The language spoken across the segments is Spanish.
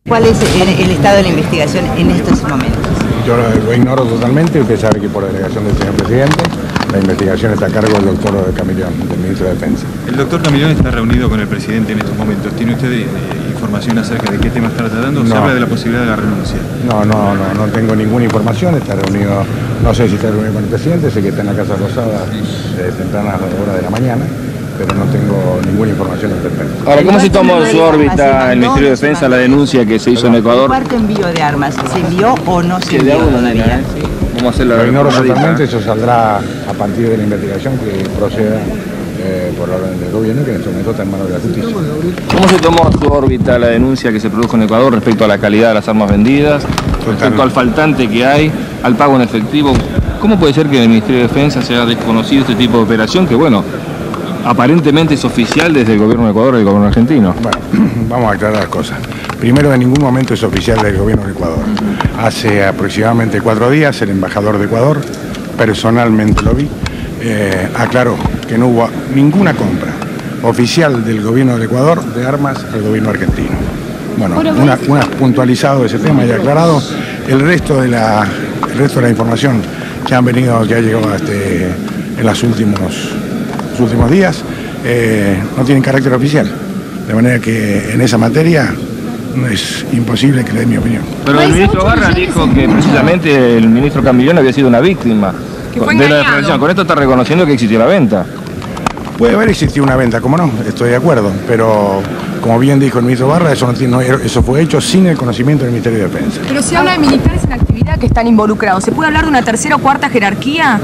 ¿Cuál es el estado de la investigación en estos momentos? Yo lo ignoro totalmente. Usted sabe que por delegación del señor presidente la investigación está a cargo del doctor Camillón, del ministro de Defensa. El doctor Camillón está reunido con el presidente en estos momentos. ¿Tiene usted información acerca de qué tema está tratando? No. Se habla de la posibilidad de la renuncia. No tengo ninguna información. Está reunido, no sé si está reunido con el presidente, sé que está en la Casa Rosada desde tempranas horas de la mañana, pero no tengo ninguna información al respecto. Ahora, ¿cómo se tomó en su órbita el Ministerio de Defensa la denuncia que se hizo en Ecuador? ¿El cuarto envío de armas se envió o no se envió todavía? Vamos a hacer la Lo ignoro totalmente, eso saldrá a partir de la investigación que proceda por orden del gobierno, que en este momento está en manos de la justicia. ¿Cómo se tomó en su órbita la denuncia que se produjo en Ecuador respecto a la calidad de las armas vendidas, respecto al faltante que hay, al pago en efectivo? ¿Cómo puede ser que en el Ministerio de Defensa se haya desconocido este tipo de operación que, bueno, aparentemente es oficial desde el gobierno de Ecuador y el gobierno argentino? Bueno, vamos a aclarar las cosas. Primero, en ningún momento es oficial del gobierno de Ecuador. Hace aproximadamente 4 días el embajador de Ecuador, personalmente lo vi, aclaró que no hubo ninguna compra oficial del gobierno del Ecuador de armas al gobierno argentino. Bueno, una puntualizado ese tema y aclarado, el resto de la información que ha llegado en los últimos días, no tienen carácter oficial. De manera que en esa materia es imposible que le dé mi opinión. Pero el ministro Barra dijo que precisamente el ministro Camillón había sido una víctima de la defraudación. Con esto está reconociendo que existió la venta. Puede haber existido una venta, como no, estoy de acuerdo, pero como bien dijo el ministro Barra, eso fue hecho sin el conocimiento del Ministerio de Defensa. Pero se habla de militares en actividad que están involucrados. ¿Se puede hablar de una tercera o cuarta jerarquía?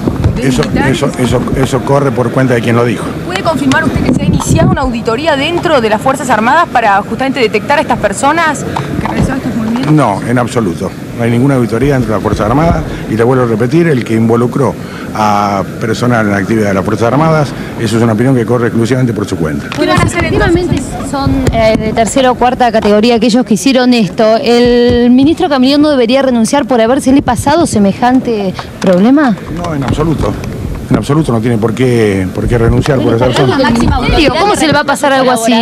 Eso corre por cuenta de quien lo dijo. ¿Puede confirmar usted que se ha iniciado una auditoría dentro de las Fuerzas Armadas para justamente detectar a estas personas que realizaron estos movimientos? No, en absoluto. No hay ninguna auditoría dentro de las Fuerzas Armadas y le vuelvo a repetir, el que involucró a personal en la actividad de las Fuerzas Armadas, eso es una opinión que corre exclusivamente por su cuenta. ¿Qué van a hacer Efectivamente son de tercera o cuarta categoría aquellos que hicieron esto. ¿El ministro Camillón no debería renunciar por habérsele pasado semejante problema? No, en absoluto. En absoluto no tiene por qué renunciar por esa razón. ¿Cómo se le va a pasar algo así?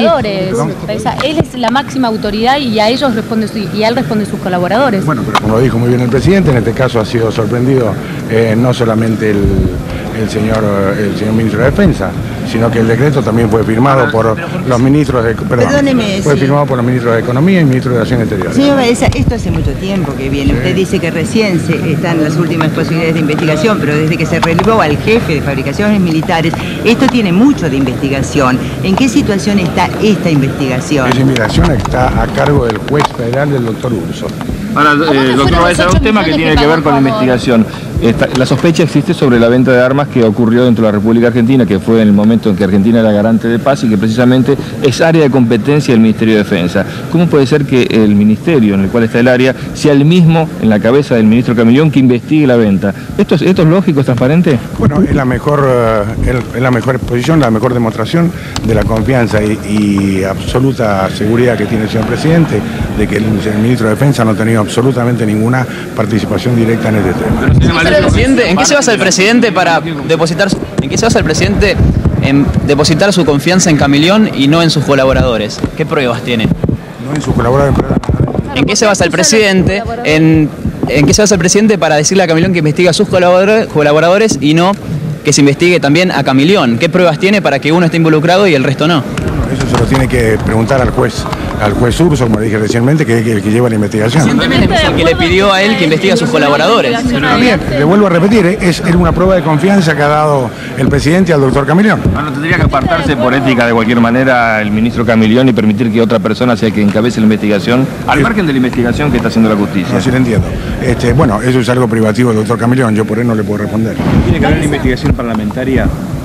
Él es la máxima autoridad y a ellos responde y a él responden sus colaboradores. Bueno, pero como lo dijo muy bien el presidente, en este caso ha sido sorprendido no solamente el señor ministro de Defensa, sino que el decreto también fue firmado por los ministros de firmado por los ministros de Economía y ministros de Relaciones Exteriores. Señor Baeza, esto hace mucho tiempo que viene. Usted dice que recién están las últimas posibilidades de investigación, pero desde que se relevó al jefe de fabricaciones militares, esto tiene mucho de investigación. ¿En qué situación está esta investigación? Esa investigación está a cargo del juez federal, del doctor Urso. Ahora, doctor Baeza, un tema que tiene que ver con la investigación. La sospecha existe sobre la venta de armas que ocurrió dentro de la República Argentina, que fue en el momento en que Argentina era garante de paz y que precisamente es área de competencia del Ministerio de Defensa. ¿Cómo puede ser que el ministerio en el cual está el área sea el mismo en la cabeza del ministro Camillón que investigue la venta? ¿Esto es lógico, es transparente? Bueno, es la mejor exposición, la mejor demostración de la confianza y absoluta seguridad que tiene el señor presidente de que el ministro de Defensa no ha tenido absolutamente ninguna participación directa en este tema. ¿En qué se basa el presidente para depositar? ¿En qué se basa el presidente en depositar su confianza en Camillón y no en sus colaboradores? ¿Qué pruebas tiene? No en sus colaboradores. ¿En qué se basa el presidente ¿En qué se basa el presidente para decirle a Camillón que investiga a sus colaboradores y no que se investigue también a Camillón? ¿Qué pruebas tiene para que uno esté involucrado y el resto no? Eso se lo tiene que preguntar al juez Urso, como dije recientemente, que es el que lleva la investigación. El que le pidió a él que investigue a sus colaboradores. Bien, le vuelvo a repetir, es una prueba de confianza que ha dado el presidente al doctor Camillón. Bueno, tendría que apartarse por ética de cualquier manera el ministro Camillón y permitir que otra persona sea que encabece la investigación, al margen de la investigación que está haciendo la justicia. No, sí lo entiendo. Bueno, eso es algo privativo del doctor Camillón, yo por él no le puedo responder. ¿Tiene que haber una investigación parlamentaria?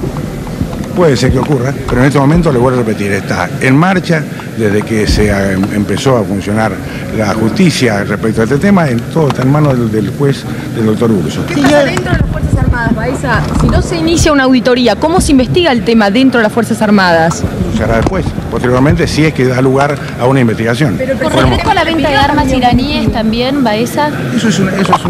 Puede ser que ocurra, pero en este momento, le vuelvo a repetir, está en marcha desde que se empezó a funcionar la justicia respecto a este tema, todo está en manos del juez, del doctor Urso. ¿Qué pasa dentro de las Fuerzas Armadas, Baeza? Si no se inicia una auditoría, ¿cómo se investiga el tema dentro de las Fuerzas Armadas? Se hará después, posteriormente, si es que da lugar a una investigación. Pero con respecto a la venta de armas iraníes también, Baeza. Eso es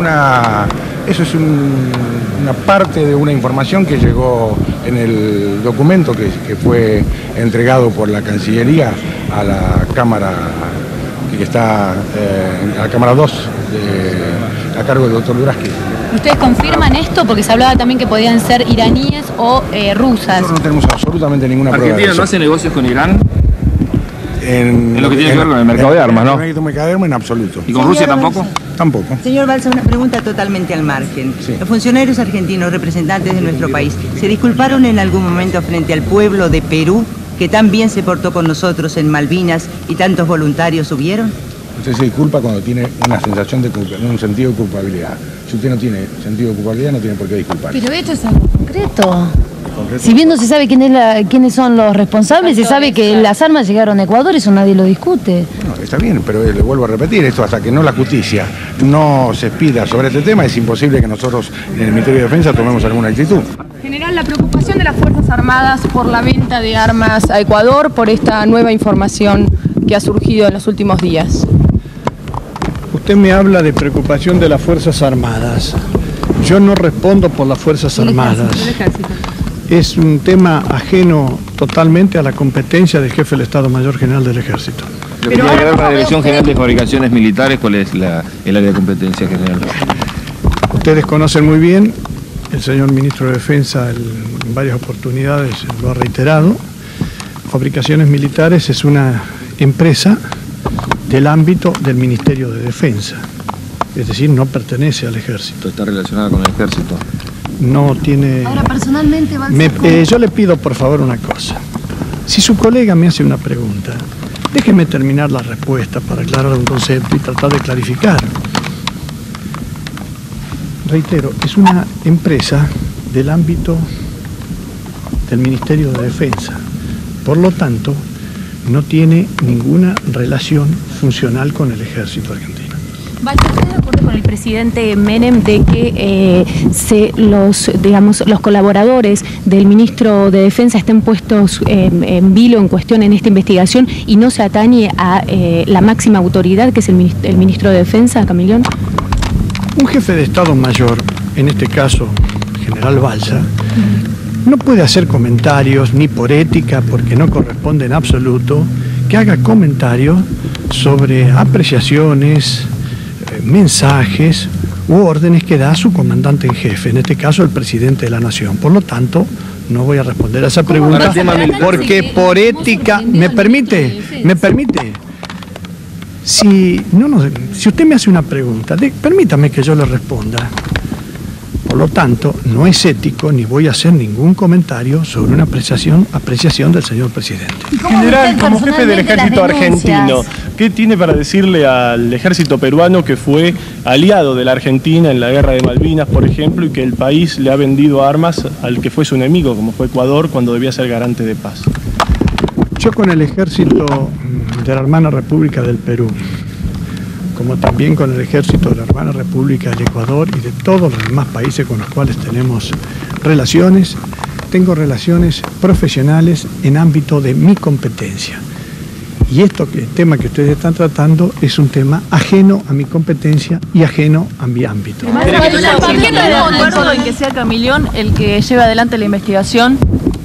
una parte de una información que llegó en el documento que fue entregado por la Cancillería a la Cámara que está en la Cámara 2, a cargo del doctor Duraski. ¿Ustedes confirman esto? Porque se hablaba también que podían ser iraníes o rusas. Nosotros no tenemos absolutamente ninguna prueba de ¿Argentina eso. no hace negocios con Irán? En lo que tiene que ver con el mercado de armas, ¿no? En el mercado de armas en absoluto. ¿Y con Rusia tampoco? Tampoco. Señor Balsa, una pregunta totalmente al margen. Sí. Los funcionarios argentinos, representantes de nuestro país, ¿se disculparon en algún momento frente al pueblo de Perú, que tan bien se portó con nosotros en Malvinas y tantos voluntarios hubieron? Usted se disculpa cuando tiene una sensación de un sentido de culpabilidad. Si usted no tiene sentido de culpabilidad, no tiene por qué disculparse. Pero esto es algo concreto. Si bien no se sabe quiénes son los responsables, se sabe que las armas llegaron a Ecuador, eso nadie lo discute. No, está bien, pero le vuelvo a repetir, esto hasta que no la justicia no se expida sobre este tema, es imposible que nosotros en el Ministerio de Defensa tomemos alguna actitud. General, la preocupación de las Fuerzas Armadas por la venta de armas a Ecuador, por esta nueva información que ha surgido en los últimos días. Usted me habla de preocupación de las Fuerzas Armadas. Yo no respondo por las Fuerzas Armadas. Es un tema ajeno totalmente a la competencia del jefe del Estado Mayor General del Ejército. Lo que tiene que ver con la Dirección General de Fabricaciones Militares, ¿cuál es el área de competencia general? Ustedes conocen muy bien, el señor Ministro de Defensa en varias oportunidades lo ha reiterado, Fabricaciones Militares es una empresa del ámbito del Ministerio de Defensa, es decir, no pertenece al Ejército. Está relacionada con el Ejército. No tiene... Ahora, personalmente, yo le pido por favor una cosa. Si su colega me hace una pregunta, déjeme terminar la respuesta para aclarar un concepto y tratar de clarificar. Reitero, es una empresa del ámbito del Ministerio de Defensa. Por lo tanto, no tiene ninguna relación funcional con el Ejército argentino. Balsa, ¿estás de acuerdo con el presidente Menem de que los colaboradores del ministro de Defensa estén puestos en vilo, en cuestión en esta investigación y no se atañe a la máxima autoridad, que es el ministro de Defensa, Camilión? Un jefe de Estado Mayor, en este caso General Balsa, no puede hacer comentarios, ni por ética, porque no corresponde en absoluto, que haga comentarios sobre apreciaciones, mensajes u órdenes que da su comandante en jefe, en este caso el presidente de la Nación. Por lo tanto, no voy a responder a esa pregunta porque por ética, ¿me permite? Si usted me hace una pregunta, permítame que yo le responda. Por lo tanto, no es ético ni voy a hacer ningún comentario sobre una apreciación del señor presidente. General, como jefe del ejército argentino, ¿qué tiene para decirle al ejército peruano que fue aliado de la Argentina en la guerra de Malvinas, por ejemplo, y que el país le ha vendido armas al que fue su enemigo, como fue Ecuador, cuando debía ser garante de paz? Yo con el ejército de la hermana República del Perú, como también con el ejército de la hermana República del Ecuador y de todos los demás países con los cuales tenemos relaciones, tengo relaciones profesionales en ámbito de mi competencia. Y el tema que ustedes están tratando es un tema ajeno a mi competencia y ajeno a mi ámbito. ¿Por qué no está de acuerdo en que sea Camilión el que lleve adelante la investigación?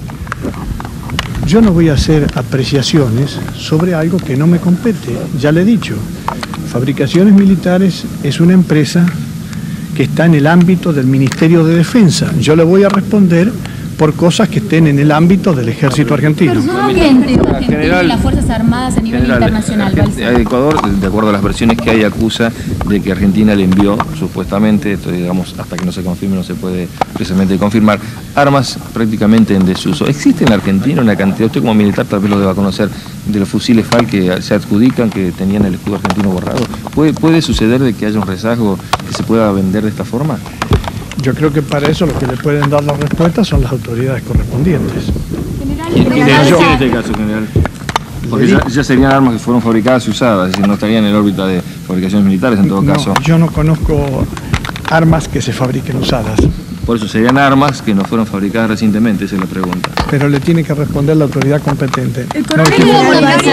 Yo no voy a hacer apreciaciones sobre algo que no me compete, ya le he dicho. Fabricaciones Militares es una empresa que está en el ámbito del Ministerio de Defensa. Yo le voy a responder por cosas que estén en el ámbito del ejército argentino. Personalmente, Argentina y las Fuerzas Armadas a nivel internacional. Ecuador, de acuerdo a las versiones que hay, acusa de que Argentina le envió, supuestamente, esto digamos, hasta que no se confirme no se puede precisamente confirmar, armas prácticamente en desuso. ¿Existe en Argentina una cantidad, usted como militar tal vez lo deba conocer, de los fusiles FAL que se adjudican, que tenían el escudo argentino borrado? ¿Puede suceder de que haya un rezago que se pueda vender de esta forma? Yo creo que para eso los que le pueden dar la respuesta son las autoridades correspondientes. ¿Quién en este caso, general? Porque ya serían armas que fueron fabricadas y usadas, es decir, no estarían en la órbita de fabricaciones militares en todo caso. Yo no conozco armas que se fabriquen usadas. Por eso serían armas que no fueron fabricadas recientemente, esa es la pregunta. Pero le tiene que responder la autoridad competente. El coronel con la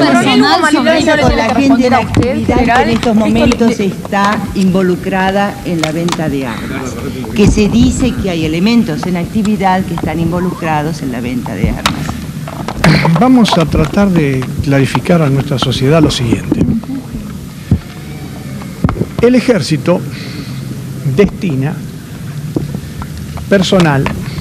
gente de la actividad que en estos momentos está involucrada en la venta de armas. Que se dice que hay elementos en actividad que están involucrados en la venta de armas. Vamos a tratar de clarificar a nuestra sociedad lo siguiente. El ejército destina personal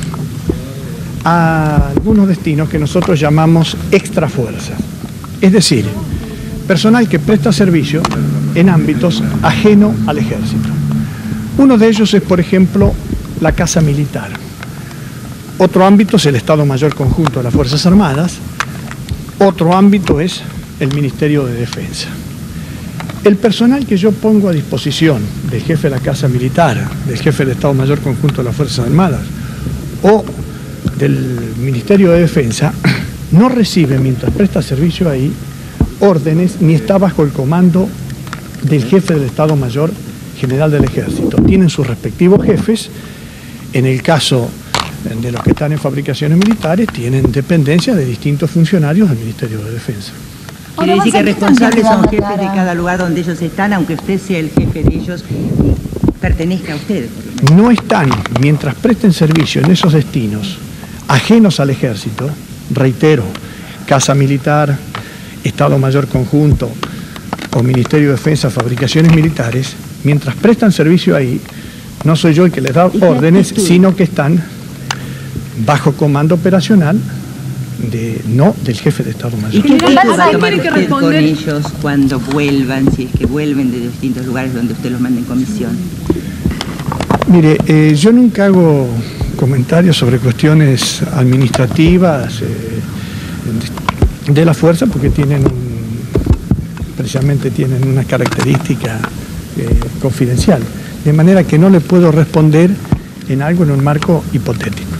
a algunos destinos que nosotros llamamos extrafuerzas, es decir, personal que presta servicio en ámbitos ajenos al ejército. Uno de ellos es, por ejemplo, la Casa Militar. Otro ámbito es el Estado Mayor Conjunto de las Fuerzas Armadas. Otro ámbito es el Ministerio de Defensa. El personal que yo pongo a disposición del jefe de la Casa Militar, del jefe del Estado Mayor Conjunto de las Fuerzas Armadas o del Ministerio de Defensa no recibe, mientras presta servicio ahí, órdenes ni está bajo el comando del jefe del Estado Mayor General del Ejército. Tienen sus respectivos jefes. En el caso de los que están en fabricaciones militares, tienen dependencia de distintos funcionarios del Ministerio de Defensa. Quiere decir que responsables son jefes de cada lugar donde ellos están, aunque usted sea el jefe de ellos y pertenezca a usted. No están, mientras presten servicio en esos destinos ajenos al ejército, reitero, Casa Militar, Estado Mayor Conjunto o Ministerio de Defensa, fabricaciones militares, mientras prestan servicio ahí, no soy yo el que les da órdenes, sino que están bajo comando operacional no del jefe de Estado Mayor. ¿Y qué riesgo va a tomar usted con ellos cuando vuelvan, si es que vuelven de distintos lugares donde usted los manda en comisión? Mire, yo nunca hago comentarios sobre cuestiones administrativas de la fuerza porque precisamente tienen una característica confidencial, de manera que no le puedo responder en algo en un marco hipotético.